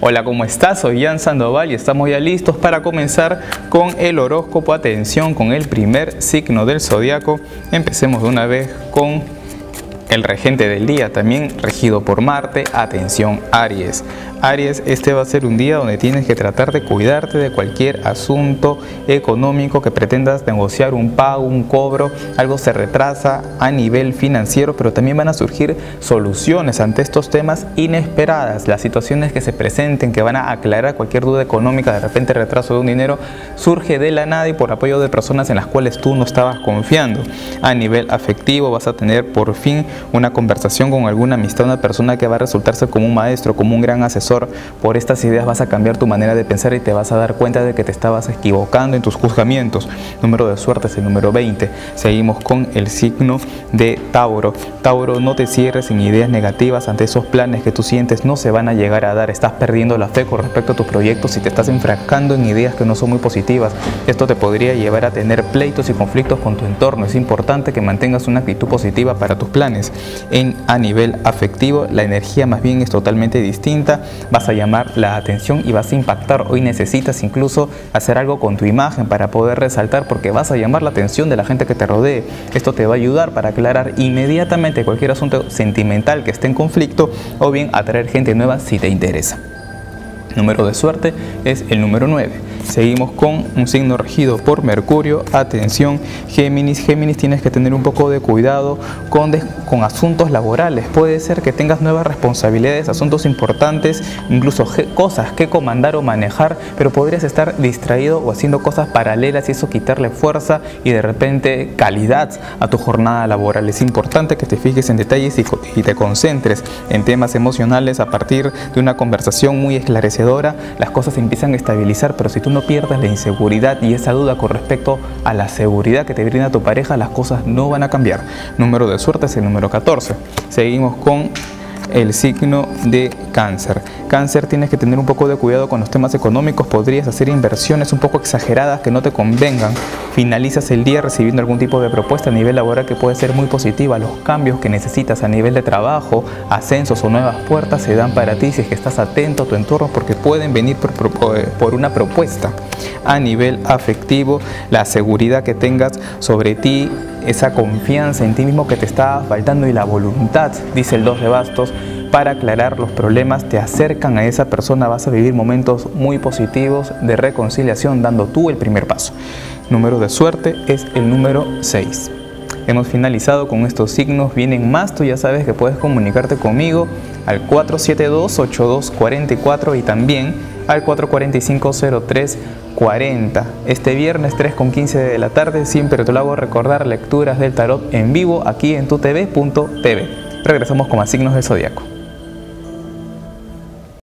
Hola, ¿cómo estás? Soy Jan Sandoval y estamos ya listos para comenzar con el horóscopo. Atención, con el primer signo del zodiaco. Empecemos de una vez con el regente del día, también regido por Marte. Atención, Aries. Aries, este va a ser un día donde tienes que tratar de cuidarte de cualquier asunto económico que pretendas negociar, un pago, un cobro, algo se retrasa a nivel financiero, pero también van a surgir soluciones ante estos temas inesperadas. Las situaciones que se presenten, que van a aclarar cualquier duda económica, de repente retraso de un dinero, surge de la nada y por apoyo de personas en las cuales tú no estabas confiando. A nivel afectivo vas a tener por fin una conversación con alguna amistad, una persona que va a resultarse como un maestro, como un gran asesor. Por estas ideas vas a cambiar tu manera de pensar y te vas a dar cuenta de que te estabas equivocando en tus juzgamientos. Número de suerte es el número 20. Seguimos con el signo de Tauro. Tauro, no te cierres en ideas negativas ante esos planes que tú sientes no se van a llegar a dar. Estás perdiendo la fe con respecto a tus proyectos y te estás enfrascando en ideas que no son muy positivas. Esto te podría llevar a tener pleitos y conflictos con tu entorno. Es importante que mantengas una actitud positiva para tus planes. A nivel afectivo, la energía más bien es totalmente distinta. Vas a llamar la atención y vas a impactar. Hoy necesitas incluso hacer algo con tu imagen para poder resaltar, porque vas a llamar la atención de la gente que te rodee. Esto te va a ayudar para aclarar inmediatamente cualquier asunto sentimental que esté en conflicto o bien atraer gente nueva si te interesa. Número de suerte es el número 9. Seguimos con un signo regido por Mercurio. Atención, Géminis. Géminis, tienes que tener un poco de cuidado con asuntos laborales. Puede ser que tengas nuevas responsabilidades, asuntos importantes, incluso cosas que comandar o manejar, pero podrías estar distraído o haciendo cosas paralelas y eso quitarle fuerza y de repente calidad a tu jornada laboral. Es importante que te fijes en detalles y te concentres en temas emocionales. A partir de una conversación muy esclarecedora, las cosas se empiezan a estabilizar, pero si tú no pierdas la inseguridad y esa duda con respecto a la seguridad que te brinda tu pareja, las cosas no van a cambiar. Número de suerte es el número 14. Seguimos con el signo de Cáncer. Cáncer, tienes que tener un poco de cuidado con los temas económicos. Podrías hacer inversiones un poco exageradas que no te convengan. Finalizas el día recibiendo algún tipo de propuesta a nivel laboral que puede ser muy positiva. Los cambios que necesitas a nivel de trabajo, ascensos o nuevas puertas se dan para ti si es que estás atento a tu entorno, porque pueden venir por una propuesta. A nivel afectivo, la seguridad que tengas sobre ti, esa confianza en ti mismo que te está faltando y la voluntad, dice el 2 de bastos, para aclarar los problemas te acercan a esa persona. Vas a vivir momentos muy positivos de reconciliación dando tú el primer paso. Número de suerte es el número 6. Hemos finalizado con estos signos. Vienen más, tú ya sabes que puedes comunicarte conmigo al 472-8244 y también al 445-0340. Este viernes 3:15 de la tarde siempre te lo hago recordar, lecturas del tarot en vivo aquí en tutv.tv. Regresamos con más signos del zodiaco.